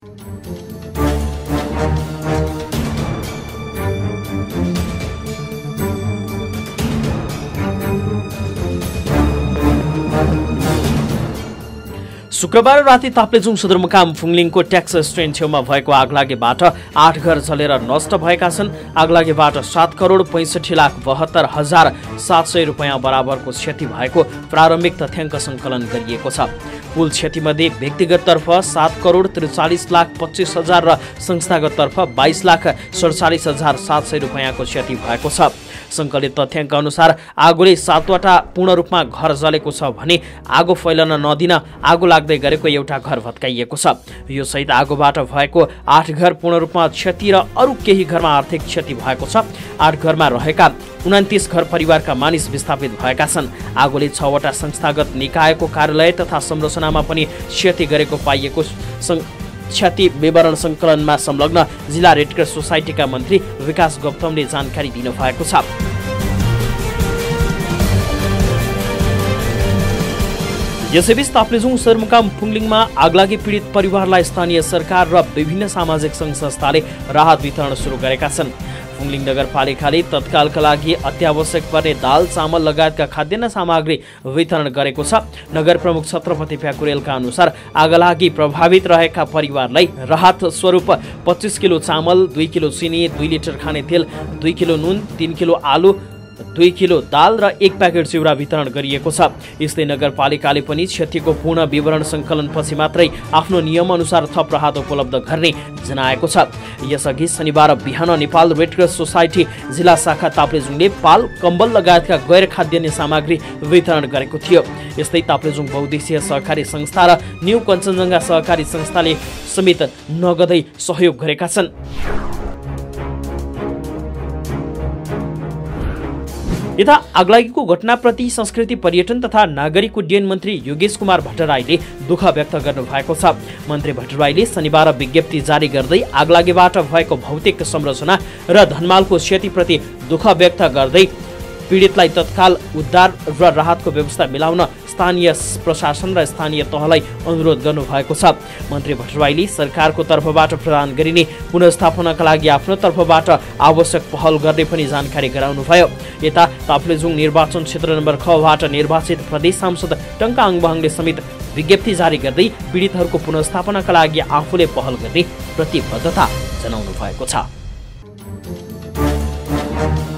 शुक्रबार राति ताप्लेजुङ सदरमुकाम फुङलिङको ट्याक्स स्ट्यान्ड छेउमा भएको आगलागीबाट 8 घर जलेर नष्ट भएका छन्। आगलागीबाट 7,65,72,700 रुपैयाँ बराबरको क्षति भएको प्रारम्भिक तथ्याङ्क सङ्कलन गरिएको छ। कुल क्षतिमध्ये व्यक्तिगततर्फ 7,43,25,000 र संस्थागततर्फ 22,47,700 रुपैयाँको क्षति भएको छ। सङ्कलित तथ्याङ्क अनुसार आगोले 7वटा पूर्ण रूपमा घर जलेको छ भने आगो फैलन नदिन आगो लाग्दै गरेको एउटा घर भत्काइएको छ। यो सहित आगोबाट भएको 8 घर पूर्ण रूपमा क्षति र अरू केही घरमा आर्थिक क्षति भएको छ। 8 घरमा रहेका 29 घर परिवारका मानिस विस्थापित भएका छन्। आगोले 6वटा संस्थागत निकायको कार्यालय तथा संरचनामा पनि क्षति गरेको पाइएको क्षति विवरण सङ्कलनमा संलग्न जिल्ला रेडक्रस सोसाइटीका मन्त्री विकास गौतमले जानकारी दिनुभएको छ। यसैबीच ताप्लेजुङ सदरमुकाम फुङलिङमा आगलागी पीडित परिवारलाई स्थानीय सरकार र विभिन्न सामाजिक सङ्घ संस्थाले राहत वितरण सुरु गरेका छन्। फुङलिङ नगरपालिकाले तत्कालका लागि अत्यावश्यक पर्ने दाल चामल लगायतका खाद्यान्न सामग्री वितरण गरेको छ। नगर प्रमुख छत्रपति प्याकुरेलका अनुसार आगलागी प्रभावित रहेका परिवारलाई राहत स्वरूप 25 किलो चामल, 2 किलो चिनी, 2 लिटर खाने तेल, 2 किलो नुन, 3 किलो आलु, 2 किलो दाल र 1 प्याकेट चिउरा वितरण गरिएको छ। यस्तै नगरपालिकाले पनि क्षतिको पूर्ण विवरण सङ्कलनपछि मात्रै आफ्नो नियमअनुसार थप राहत उपलब्ध गर्ने जनाएको छ। यसअघि शनिबार बिहान नेपाल रेडक्रस सोसाइटी जिल्ला शाखा ताप्लेजुङले पाल, कम्बल लगायतका गैर खाद्यान्न सामग्री वितरण गरेको थियो। यस्तै ताप्लेजुङ बहुद्देशीय सहकारी संस्था र न्यू कञ्चनजङ्घा सहकारी संस्थाले समेत नगदै सहयोग गरेका छन्। यता आगलागीको घटनाप्रति संस्कृति पर्यटन तथा नागरिक उड्डयन मन्त्री योगेश कुमार भट्टराईले दुःख व्यक्त गर्नुभएको छ। मन्त्री भट्टराईले शनिबार विज्ञप्ति जारी गर्दै आगलागीबाट भएको भौतिक संरचना र धनमालको क्षतिप्रति दुःख व्यक्त गर्दै पीडितलाई तत्काल उद्धार र राहतको व्यवस्था मिलाउन स्थानीय प्रशासन र स्थानीय तहलाई अनुरोध गर्नुभएको छ। मन्त्री भट्टराईले सरकारको तर्फबाट प्रदान गरिने पुनर्स्थापनाका लागि आफ्नो तर्फबाट आवश्यक पहल गर्ने पनि जानकारी गराउनुभयो। यता ताप्लेजुङ निर्वाचन क्षेत्र नम्बर 6 बाट निर्वाचित प्रदेश सांसद टङ्का आङबाङले समेत विज्ञप्ति जारी गर्दै पीडितहरूको पुनर्स्थापनाका लागि आफूले पहल गर्ने प्रतिबद्धता जनाउनु भएको छ।